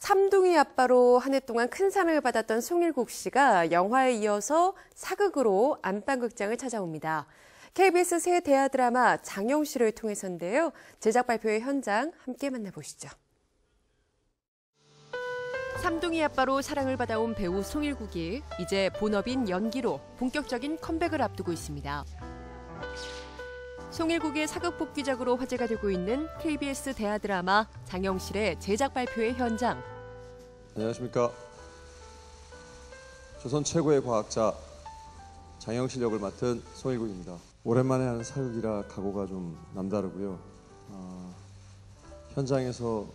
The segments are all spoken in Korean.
삼둥이 아빠로 한 해 동안 큰 사랑을 받았던 송일국 씨가 영화에 이어서 사극으로 안방극장을 찾아옵니다. KBS 새 대하 드라마 장영실을 통해서인데요. 제작 발표의 현장 함께 만나보시죠. 삼둥이 아빠로 사랑을 받아온 배우 송일국이 이제 본업인 연기로 본격적인 컴백을 앞두고 있습니다. 송일국의 사극 복귀작으로 화제가 되고 있는 KBS 대하 드라마 장영실의 제작 발표의 현장. 안녕하십니까. 조선 최고의 과학자 장영실 역을 맡은 송일국입니다. 오랜만에 하는 사극이라 각오가 좀 남다르고요. 현장에서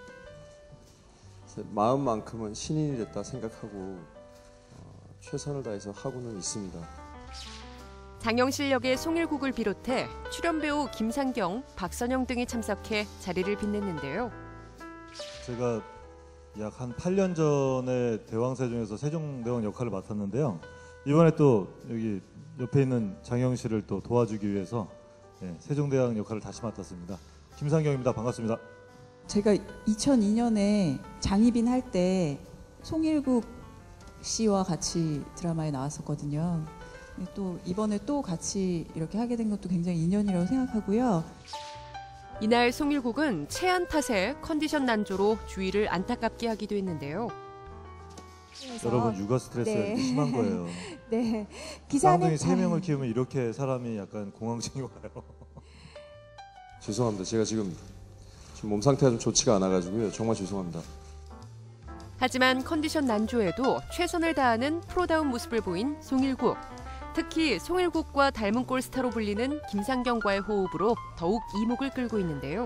마음만큼은 신인이 됐다 생각하고 최선을 다해서 하고는 있습니다. 장영실 역의 송일국을 비롯해 출연 배우 김상경, 박선영 등이 참석해 자리를 빛냈는데요. 제가 약 한 8년 전에 대왕세종에서 세종대왕 역할을 맡았는데요. 이번에 또 여기 옆에 있는 장영실을 또 도와주기 위해서 세종대왕 역할을 다시 맡았습니다. 김상경입니다. 반갑습니다. 제가 2002년에 장희빈 할 때 송일국 씨와 같이 드라마에 나왔었거든요. 또 이번에 또 같이 이렇게 하게 된 것도 굉장히 인연이라고 생각하고요. 이날 송일국은 체한 탓에 컨디션 난조로 주위를 안타깝게 하기도 했는데요. 여러분 육아 스트레스가 이렇게 심한 거예요. 네. 쌍둥이 3명을 키우면 이렇게 사람이 약간 공황증이 와요. 죄송합니다. 제가 지금 몸 상태가 좀 좋지가 않아가지고요. 정말 죄송합니다. 하지만 컨디션 난조에도 최선을 다하는 프로다운 모습을 보인 송일국. 특히 송일국과 닮은 꼴 스타로 불리는 김상경과의 호흡으로 더욱 이목을 끌고 있는데요.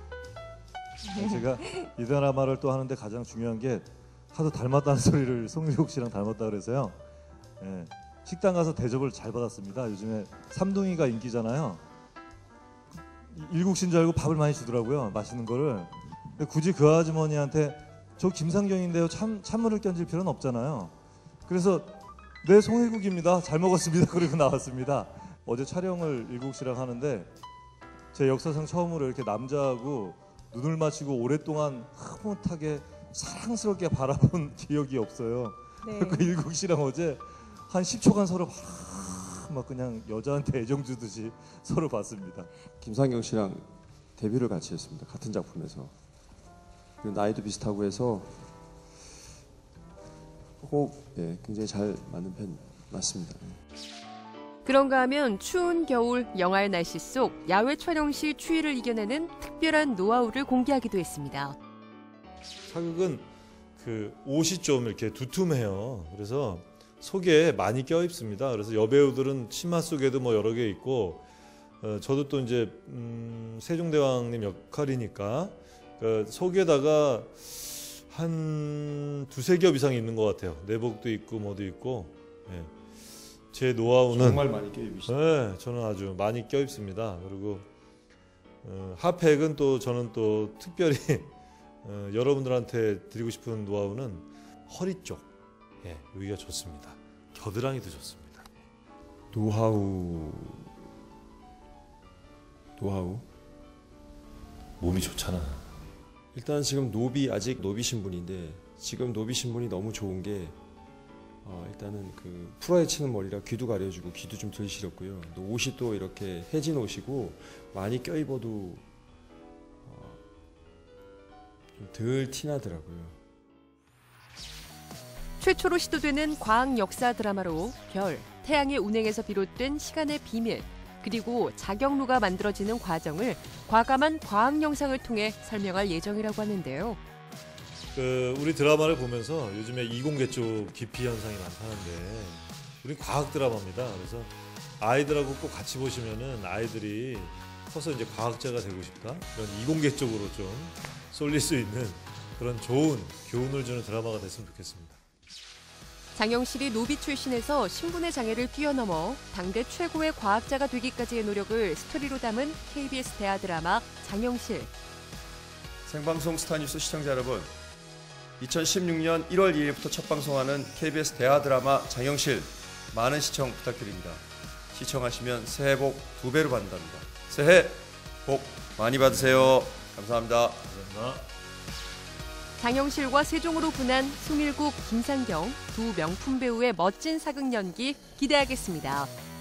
제가 이 드라마를 또 하는데 가장 중요한 게 하도 닮았다는 소리를 송일국 씨랑 닮았다 그래서요. 식당 가서 대접을 잘 받았습니다. 요즘에 삼둥이가 인기잖아요. 일국 씨인 줄 알고 밥을 많이 주더라고요. 맛있는 거를. 근데 굳이 그 아주머니한테 저 김상경인데요. 찬물을 끼얹을 필요는 없잖아요. 그래서 네, 송일국입니다. 잘 먹었습니다. 그리고 나왔습니다. 어제 촬영을 일국 씨랑 하는데 제 역사상 처음으로 이렇게 남자하고 눈을 맞추고 오랫동안 흐뭇하게 사랑스럽게 바라본 기억이 없어요. 네. 그 일국 씨랑 어제 한 10초간 서로 막 그냥 여자한테 애정 주듯이 서로 봤습니다. 김상경 씨랑 데뷔를 같이 했습니다. 같은 작품에서. 그리고 나이도 비슷하고 해서 굉장히 잘 맞는 편 맞습니다. 그런가 하면 추운 겨울 영하의 날씨 속 야외 촬영 시 추위를 이겨내는 특별한 노하우를 공개하기도 했습니다. 사극은 그 옷이 좀 이렇게 두툼해요. 그래서 속에 많이 껴입습니다. 그래서 여배우들은 치마 속에도 뭐 여러 개 있고, 저도 또 이제 세종대왕님 역할이니까 속에다가 한 두세 겹 이상 있는 것 같아요. 내복도 있고 뭐도 있고. 제 노하우는 정말 많이 껴입으시죠? 네, 저는 아주 많이 껴입습니다. 그리고 핫팩은 또 저는 또 특별히 여러분들한테 드리고 싶은 노하우는 허리 쪽. 여기가 좋습니다. 겨드랑이도 좋습니다. 노하우. 몸이 좋잖아. 일단 지금 아직 노비 신분인데 지금 노비 신분이 너무 좋은 게 일단은 그 풀어헤 치는 머리라 귀도 가려주고 귀도 좀 덜 시렸고요. 또 옷이 또 이렇게 해진 옷이고 많이 껴입어도 좀 덜 티나더라고요. 최초로 시도되는 과학 역사 드라마로 별, 태양의 운행에서 비롯된 시간의 비밀, 그리고 자경루가 만들어지는 과정을 과감한 과학 영상을 통해 설명할 예정이라고 하는데요. 우리 드라마를 보면서 요즘에 이공계 쪽 기피 현상이 많다는데 우리 과학 드라마입니다. 그래서 아이들하고 꼭 같이 보시면은 아이들이 커서 이제 과학자가 되고 싶다 이런 이공계 쪽으로 좀 쏠릴 수 있는 그런 좋은 교훈을 주는 드라마가 됐으면 좋겠습니다. 장영실이 노비 출신에서 신분의 장애를 뛰어넘어 당대 최고의 과학자가 되기까지의 노력을 스토리로 담은 KBS 대하 드라마 장영실. 생방송 스타뉴스 시청자 여러분, 2016년 1월 2일부터 첫 방송하는 KBS 대하 드라마 장영실 많은 시청 부탁드립니다. 시청하시면 새해 복 2배로 받는답니다. 새해 복 많이 받으세요. 감사합니다. 감사합니다. 장영실과 세종으로 분한 송일국, 김상경 두 명품 배우의 멋진 사극 연기 기대하겠습니다.